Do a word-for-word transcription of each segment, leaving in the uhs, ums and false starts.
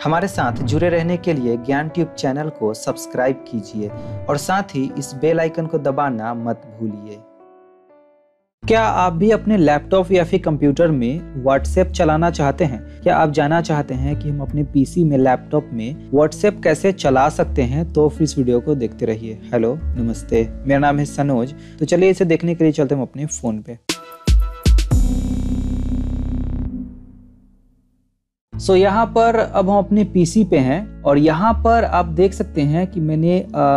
हमारे साथ जुड़े रहने के लिए ज्ञान ट्यूब चैनल को सब्सक्राइब कीजिए और साथ ही इस बेल आइकन को दबाना मत भूलिए। क्या आप भी अपने लैपटॉप या फिर कंप्यूटर में व्हाट्सएप चलाना चाहते हैं? क्या आप जानना चाहते हैं कि हम अपने पीसी में, लैपटॉप में व्हाट्सएप कैसे चला सकते हैं? तो फिर इस वीडियो को देखते रहिए। हेलो, नमस्ते, मेरा नाम है सनोज। तो चलिए इसे देखने के लिए चलते हैं हम अपने फ़ोन पे। सो so, यहाँ पर अब हम अपने पीसी पे हैं और यहाँ पर आप देख सकते हैं कि मैंने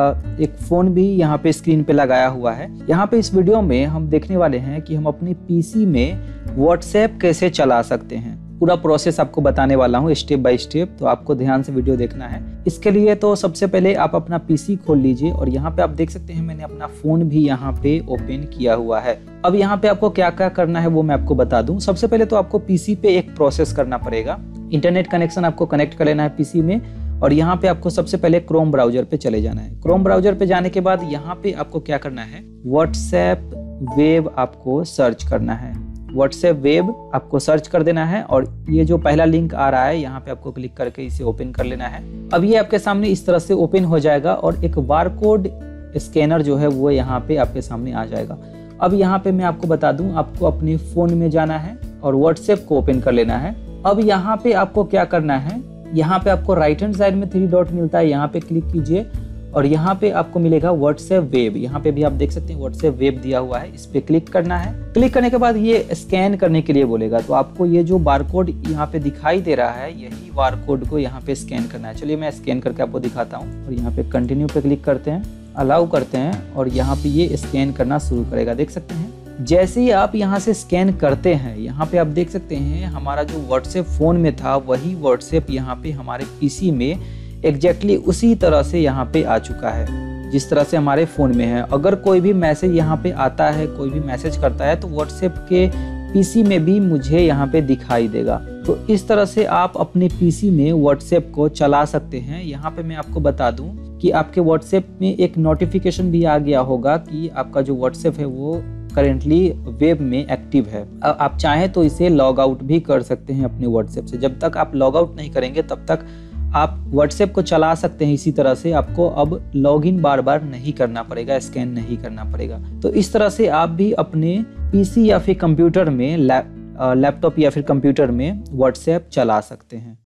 एक फ़ोन भी यहाँ पे स्क्रीन पे लगाया हुआ है। यहाँ पे इस वीडियो में हम देखने वाले हैं कि हम अपने पीसी में व्हाट्सएप कैसे चला सकते हैं। पूरा प्रोसेस आपको बताने वाला हूँ स्टेप बाय स्टेप, तो आपको ध्यान से वीडियो देखना है। इसके लिए तो सबसे पहले आप अपना पीसी खोल लीजिए और यहाँ पे आप देख सकते हैं मैंने अपना फ़ोन भी यहाँ पे ओपन किया हुआ है। अब यहाँ पे आपको क्या क्या करना है वो मैं आपको बता दूँ। सबसे पहले तो आपको पीसी पे एक प्रोसेस करना पड़ेगा। इंटरनेट कनेक्शन आपको कनेक्ट कर लेना है पीसी में और यहाँ पे आपको सबसे पहले क्रोम ब्राउजर पे चले जाना है। क्रोम ब्राउजर पे जाने के बाद यहाँ पे आपको क्या करना है, व्हाट्सएप वेब आपको सर्च करना है। व्हाट्सएप वेब आपको सर्च कर देना है और ये जो पहला लिंक आ रहा है यहाँ पे आपको क्लिक करके इसे ओपन कर लेना है। अब ये आपके सामने इस तरह से ओपन हो जाएगा और एक बारकोड स्कैनर जो है वो यहाँ पे आपके सामने आ जाएगा। अब यहाँ पे मैं आपको बता दूं, आपको अपने फ़ोन में जाना है और व्हाट्सएप को ओपन कर लेना है। अब यहाँ पे आपको क्या करना है, यहाँ पे आपको राइट हैंड साइड में थ्री डॉट मिलता है, यहाँ पे क्लिक कीजिए और यहाँ पे आपको मिलेगा व्हाट्सएप वेब। यहाँ पे भी आप देख सकते हैं व्हाट्सएप वेब दिया हुआ है, इस पे क्लिक करना है। क्लिक करने के बाद ये स्कैन करने के लिए बोलेगा, तो आपको ये जो बारकोड यहाँ पे दिखाई दे रहा है, यही बारकोड को यहाँ पे स्कैन करना है। चलिए मैं स्कैन करके आपको दिखाता हूँ और यहाँ पे कंटिन्यू पे क्लिक करते हैं, अलाउ करते हैं और यहाँ पे ये स्कैन करना शुरू करेगा। देख सकते हैं जैसे ही आप यहाँ से स्कैन करते हैं, यहाँ पे आप देख सकते हैं हमारा जो व्हाट्सएप फ़ोन में था वही व्हाट्सएप यहाँ पे हमारे पीसी में एग्जैक्टली उसी तरह से यहाँ पे आ चुका है जिस तरह से हमारे फ़ोन में है। अगर कोई भी मैसेज यहाँ पे आता है, कोई भी मैसेज करता है तो व्हाट्सएप के पीसी में भी मुझे यहाँ पे दिखाई देगा। तो इस तरह से आप अपने पीसी में व्हाट्सएप को चला सकते हैं। यहाँ पे मैं आपको बता दूं कि आपके व्हाट्सएप में एक नोटिफिकेशन भी आ गया होगा कि आपका जो व्हाट्सएप है वो करेंटली वेब में एक्टिव है। आप चाहें तो इसे लॉग आउट भी कर सकते हैं अपने व्हाट्सएप से। जब तक आप लॉग आउट नहीं करेंगे तब तक आप व्हाट्सएप को चला सकते हैं। इसी तरह से आपको अब लॉगिन बार बार नहीं करना पड़ेगा, स्कैन नहीं करना पड़ेगा। तो इस तरह से आप भी अपने पीसी या फिर कंप्यूटर में, लैपटॉप या फिर कंप्यूटर में व्हाट्सएप चला सकते हैं।